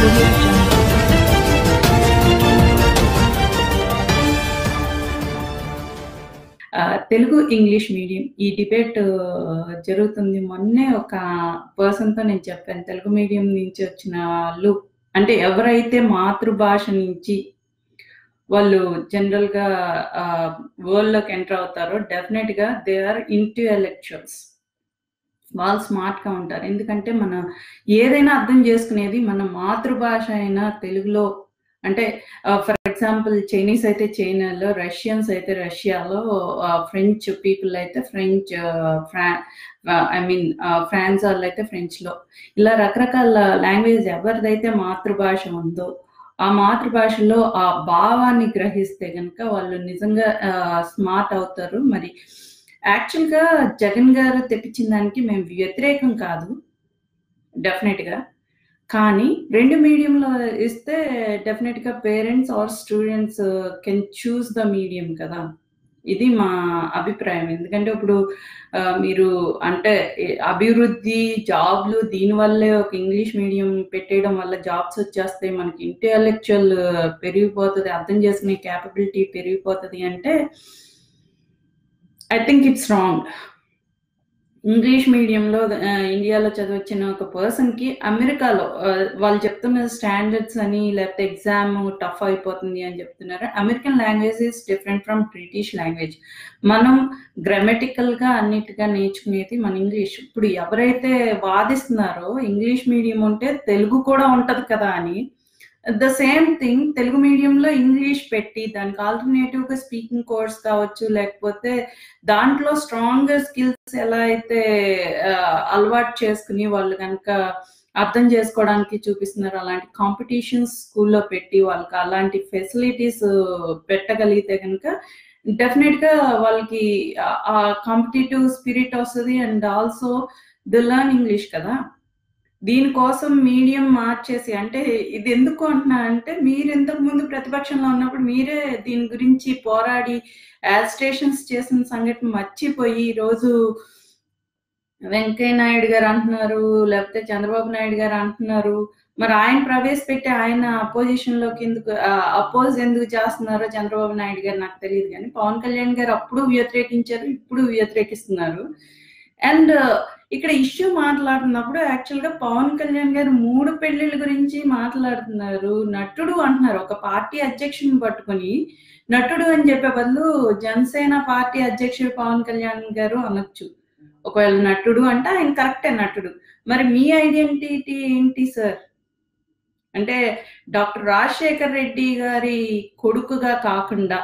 audio jungle. Telugu English medium ఈ debate జరుగుతుంది. మొన్నే ఒక పర్సన్‌తో నేను చెప్పాను. తెలుగు మీడియం నుంచి వచ్చిన వాళ్ళు అంటే ఎవరైతే మాతృభాష నుంచి వాళ్ళు జనరల్‌గా వరల్డ్‌లోకి ఎంటర్ అవుతారో డెఫినిట్‌గా దే ఆర్ ఇంటెలెక్చువల్స్. వాళ్ళు స్మార్ట్‌గా ఉంటారు. ఎందుకంటే మనం ఏదైనా అర్థం చేసుకునేది మన మాతృభాష అయిన తెలుగులో అంటే ఫర్ ఎగ్జాంపుల్ చైనీస్ అయితే చైనాలో, రష్యన్స్ అయితే రష్యాలో, ఫ్రెంచ్ పీపుల్ అయితే ఫ్రెంచ్ ఫ్రాన్స్ వాళ్ళైతే ఫ్రెంచ్‌లో. ఇలా రకరకాల లాంగ్వేజ్ ఎవరిదైతే మాతృభాష ఉందో ఆ మాతృభాషలో ఆ భావాన్ని గ్రహిస్తే గనుక వాళ్ళు నిజంగా స్మార్ట్ అవుతారు. మరి యాక్చువల్‌గా జగన్ గారు తెప్పించిన దానికి మేము వ్యతిరేకం కాదు. డెఫినిట్‌గా. కానీ 2 మీడియంలో ఇస్తే డెఫినిట్‌గా parents or students can choose the medium కదా! ఇది మా అభిప్రాయం. ఎందుకంటే ఇప్పుడు మీరు అంటే అభివృద్ధి, జాబ్‌లు దీనివల్లే ఒక ఇంగ్లీష్ మీడియం పెట్టేయడం వల్ల జాబ్స్ వచ్చేస్తాయి. మనకి ఇంటెలెక్చువల్ పెరిగిపోతది. అర్థం చేసుకునే కేపబిలిటీ పెరిగిపోతది అంటే I think it's wrong. English మీడియంలో ఇండియాలో చదివొచ్చిన ఒక పర్సన్‌కి అమెరికాలో వాళ్ళు చెప్తున్న స్టాండర్డ్స్ అని లేకపోతే ఎగ్జామ్ టఫ్ అయిపోతుంది అని చెప్తున్నారు. American language is different from British language. మనం గ్రామటికల్‌గా అన్నిటిగా నేర్చుకునేది మన ఇంగ్లీష్. ఇప్పుడు ఎవరైతే వాదిస్తున్నారో ఇంగ్లీష్ మీడియం ఉంటే తెలుగు కూడా ఉంటది కదా అని, ద సేమ్ థింగ్ తెలుగు మీడియంలో ఇంగ్లీష్ పెట్టి దానికి ఆల్టర్‌నేటివ్‌గా స్పీకింగ్ కోర్స్ కావచ్చు, లేకపోతే దాంట్లో స్ట్రాంగ్ స్కిల్స్ ఎలా అయితే అలవాటు చేసుకుని వాళ్ళు గనక అర్థం చేసుకోవడానికి చూపిస్తున్నారో అలాంటి కాంపిటీషన్స్ స్కూల్‌లో పెట్టి వాళ్ళకి అలాంటి ఫెసిలిటీస్ పెట్టగలిగితే గనక డెఫినిట్‌గా వాళ్ళకి ఆ కాంపిటీటివ్ స్పిరిట్ వస్తది. And also they learn English కదా! దీనికోసం మీడియం మార్చేసి అంటే ఇది ఎందుకు అంటున్నా అంటే మీరు ఇంతకుముందు ప్రతిపక్షంలో ఉన్నప్పుడు మీరే దీని గురించి పోరాడి యాజిటేషన్స్ చేసిన సంఘటన మర్చిపోయి ఈరోజు వెంకయ్య నాయుడు గారు అంటున్నారు, లేకపోతే చంద్రబాబు నాయుడు గారు అంటున్నారు. మరి ఆయన ప్రవేశపెట్టి ఆయన అపోజిషన్‌లోకి ఎందుకు అపోజ్ ఎందుకు చేస్తున్నారో చంద్రబాబు నాయుడు గారు నాకు తెలీదు గానీ, పవన్ కళ్యాణ్ గారు అప్పుడు వ్యతిరేకించారు, ఇప్పుడు వ్యతిరేకిస్తున్నారు. అండ్ ఇక్కడ ఇష్యూ మాట్లాడుతున్నప్పుడు యాక్చువల్‌గా పవన్ కళ్యాణ్ గారు 3 పెళ్ళిళ్ళ గురించి మాట్లాడుతున్నారు. నటుడు అంటున్నారు. ఒక పార్టీ అధ్యక్షుడిని పట్టుకొని నటుడు అని చెప్పే బదులు జనసేన పార్టీ అధ్యక్షుడు పవన్ కళ్యాణ్ గారు అనొచ్చు. ఒకవేళ నటుడు అంటే ఆయన కరెక్టే నటుడు. మరి మీ ఐడెంటిటీ ఏంటి సార్? అంటే డాక్టర్ రాజశేఖర్ రెడ్డి గారి కొడుకుగా కాకుండా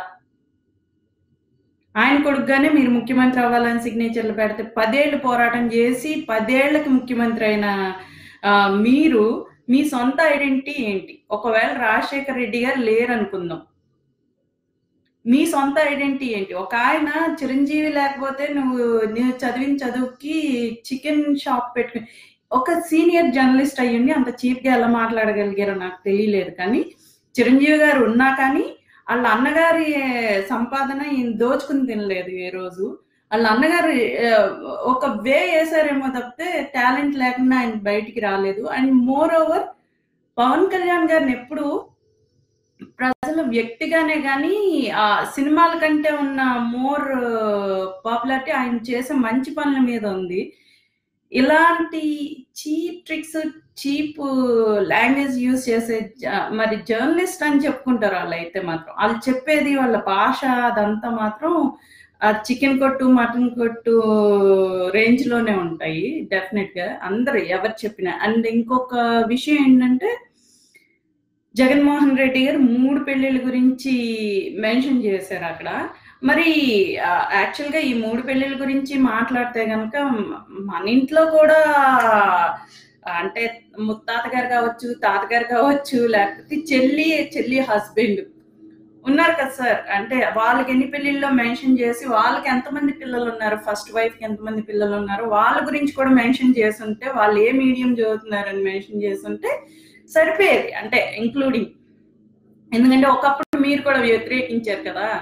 ఆయన కొడుకుగానే మీరు ముఖ్యమంత్రి అవ్వాలని సిగ్నేచర్లు పెడితే 10 ఏళ్ళు పోరాటం చేసి 10 ఏళ్ళకి ముఖ్యమంత్రి అయిన మీరు మీ సొంత ఐడెంటిటీ ఏంటి? ఒకవేళ రాజశేఖర్ రెడ్డి గారు లేరనుకుందాం. మీ సొంత ఐడెంటిటీ ఏంటి? ఒక ఆయన చిరంజీవి లేకపోతే నువ్వు చదివిన చదువుకి చికెన్ షాప్ పెట్టుకొని ఒక సీనియర్ జర్నలిస్ట్ అయ్యుండి అంత చీప్‌గా ఎలా మాట్లాడగలిగారో నాకు తెలియలేదు. కానీ చిరంజీవి గారు ఉన్నా కానీ ఆళ్ళ అన్నగారి సంపాదన ఈయన దోచుకుని తినలేదు ఏ రోజు. ఆళ్ళ అన్నగారు ఒక వే ఏసారేమో తప్పితే టాలెంట్ లేకుండా ఆయన బయటికి రాలేదు. And moreover Pawan Kalyan గారిని ఎప్పుడు ప్రజల వ్యక్తిగానే గానీ సినిమాల కంటే ఉన్న మోర్ పాపులారిటీ ఆయన చేసే మంచి పనుల మీద ఉంది. ఇలాంటి cheap tricks, cheap language use చేసే మరి జర్నలిస్ట్ అని చెప్పుకుంటారు ఆళ్ళైతే మాత్రం. ఆళ్ళు చెప్పేది వాళ్ళ భాష అదంతా మాత్రం చికెన్ కొట్టు, మటన్ కొట్టు రేంజ్‌లోనే ఉంటాయి డెఫినిట్‌గా. అందరూ ఎవరు చెప్పినా. అండ్ ఇంకొక విషయం ఏంటంటే జగన్మోహన్ రెడ్డి గారు 3 పెళ్ళిళ్ళ గురించి మెన్షన్ చేశారక్కడ. మరి యాక్చువల్‌గా ఈ 3 పెళ్ళిళ్ళ గురించి మాట్లాడితే గనక మన ఇంట్లో కూడా అంటే ముత్తాత గారు కావచ్చు, తాతగారు కావచ్చు, లేకపోతే చెల్లి హస్బెండ్ ఉన్నారు కదా సార్. అంటే వాళ్ళకి ఎన్ని పెళ్ళిళ్ళలో మెన్షన్ చేసి వాళ్ళకి ఎంతమంది పిల్లలున్నారు, ఫస్ట్ వైఫ్‌కి ఎంతమంది పిల్లలున్నారు, వాళ్ళ గురించి కూడా మెన్షన్ చేసుంటే వాళ్ళు ఏ మీడియం చదువుతున్నారని మెన్షన్ చేసుంటే సరిపోయేది. అంటే ఇంక్లూడింగ్. ఎందుకంటే ఒకప్పుడు మీరు కూడా వ్యతిరేకించారు కదా!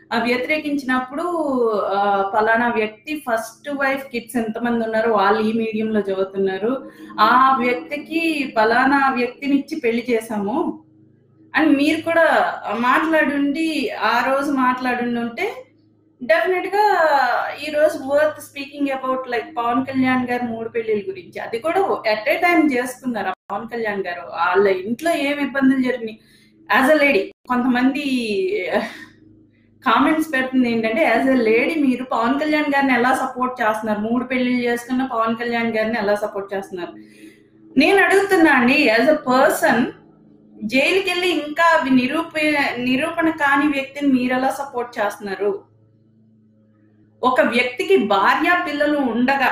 వ్యతిరేకించినప్పుడు పలానా వ్యక్తి ఫస్ట్ వైఫ్ కిడ్స్ ఎంతమంది ఉన్నారు వాళ్ళు ఈ మీడియంలో చదువుతున్నారు, ఆ వ్యక్తికి పలానా వ్యక్తినిచ్చి పెళ్లి చేశాము అని మీరు కూడా మాట్లాడుండి ఆ రోజు మాట్లాడుంటే డెఫినెట్ గా ఈ రోజు worth speaking about like Pawan Kalyan garu 3 పెళ్లిళ్ళ గురించి. అది కూడా ఎట్ ఏ టైం చేసుకున్నారు పవన్ కళ్యాణ్ గారు. వాళ్ళ ఇంట్లో ఏం ఇబ్బందులు జరిగినాయి యాజ్ అ లేడీ. కొంతమంది కామెంట్స్ పెడుతుంది ఏంటంటే యాజ్ అ లేడీ మీరు పవన్ కళ్యాణ్ గారిని ఎలా సపోర్ట్ చేస్తున్నారు, 3 పెళ్లిళ్ళు చేసుకున్న పవన్ కళ్యాణ్ గారిని ఎలా సపోర్ట్ చేస్తున్నారు. నేను అడుగుతున్నా అండి, యాజ్ అ పర్సన్ జైలుకి వెళ్ళి ఇంకా అవి నిరూపణ కాని వ్యక్తిని మీరు ఎలా సపోర్ట్ చేస్తున్నారు? ఒక వ్యక్తికి భార్య పిల్లలు ఉండగా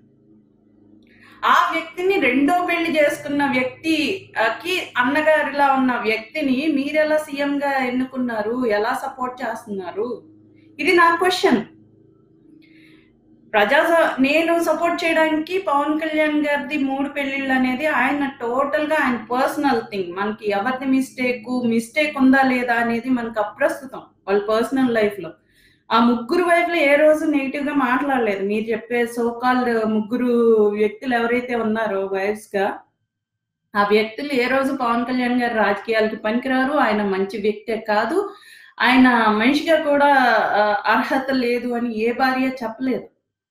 ఆ వ్యక్తిని రెండో పెళ్లి చేసుకున్న వ్యక్తికి అన్నగారిలా ఉన్న వ్యక్తిని మీరెలా సీఎం గా ఎన్నుకున్నారు, ఎలా సపోర్ట్ చేస్తున్నారు? ఇది నా క్వశ్చన్. నేను సపోర్ట్ చేయడానికి పవన్ కళ్యాణ్ గారిది 3 పెళ్లిళ్ళు అనేది ఆయన టోటల్ గా ఆయన పర్సనల్ థింగ్. మనకి ఎవరిది మిస్టేక్ ఉందా లేదా అనేది మనకు అప్రస్తుతం వాళ్ళ పర్సనల్ లైఫ్ లో. ఆ 3 వైపులో ఏ రోజు నెగిటివ్ గా మాట్లాడలేదు. మీరు చెప్పే సోకాల్డ్ 3 వ్యక్తులు ఎవరైతే ఉన్నారో వైఫ్స్ గా, ఆ వ్యక్తులు ఏ రోజు పవన్ కళ్యాణ్ గారు రాజకీయాలకి పనికిరారు, ఆయన మంచి వ్యక్తే కాదు, ఆయన మనిషిగా కూడా అర్హత లేదు అని ఏ భార్య చెప్పలేదు.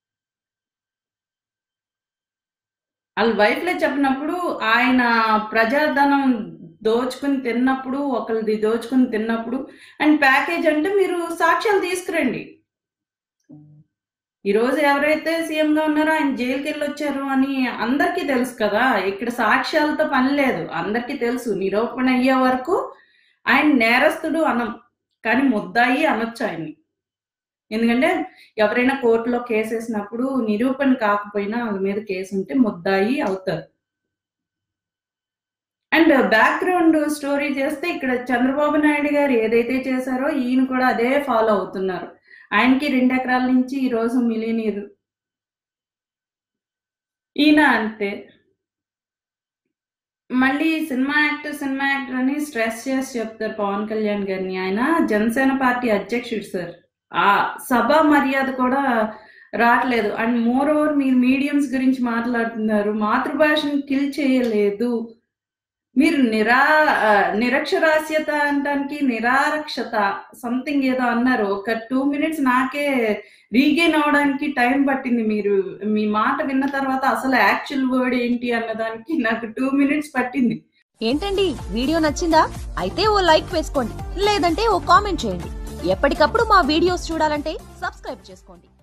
వాళ్ళ వైఫ్లే చెప్పినప్పుడు ఆయన ప్రజాధనం దోచుకుని తిన్నప్పుడు, ఒకరిది దోచుకుని తిన్నప్పుడు అండ్ ప్యాకేజ్ అంటే మీరు సాక్ష్యాలు తీసుకురండి. ఈరోజు ఎవరైతే సీఎం గా ఉన్నారో ఆయన జైలుకి వెళ్ళొచ్చారు అని అందరికీ తెలుసు కదా. ఇక్కడ సాక్ష్యాలతో పని లేదు, అందరికీ తెలుసు. నిరూపణ అయ్యే వరకు ఆయన నేరస్తుడు అనం, కానీ ముద్దాయి అనొచ్చు ఆయన్ని. ఎందుకంటే ఎవరైనా కోర్టులో కేసు వేసినప్పుడు నిరూపణ కాకపోయినా వాళ్ళ మీద కేసు ఉంటే ముద్దాయి అవుతారు. అండ్ బ్యాక్గ్రౌండ్ స్టోరీ చేస్తే ఇక్కడ చంద్రబాబు నాయుడు గారు ఏదైతే చేశారో ఈయన కూడా అదే ఫాలో అవుతున్నారు. ఆయనకి 2 ఎకరాల నుంచి ఈ రోజు మిలియనీర్, ఈయన అంతే. మళ్ళీ సినిమా యాక్టర్ అని స్ట్రెస్ చేసి చెప్తారు పవన్ కళ్యాణ్ గారిని. ఆయన జనసేన పార్టీ అధ్యక్షుడు సార్. ఆ సభా మర్యాద కూడా రావట్లేదు. అండ్ మోర్ ఓవర్ మీరు మీడియంస్ గురించి మాట్లాడుతున్నారు, మాతృభాషను కిల్ చేయలేదు. మీరు నిరక్షరాస్యత అనడానికి నిరారక్షత సంథింగ్ ఏదో అన్నారు. ఒక 2 minutes నాకే రీగెయిన్ అవడానికి టైం పట్టింది. మీరు మీ మాట విన్న తర్వాత అసలు యాక్చువల్ వర్డ్ ఏంటి అన్నదానికి నాకు 2 minutes పట్టింది. ఏంటండి వీడియో నచ్చిందా? అయితే ఓ లైక్ వేసుకోండి, లేదంటే ఓ కామెంట్ చేయండి. ఎప్పటికప్పుడు మా వీడియోస్ చూడాలంటే సబ్స్క్రైబ్ చేసుకోండి.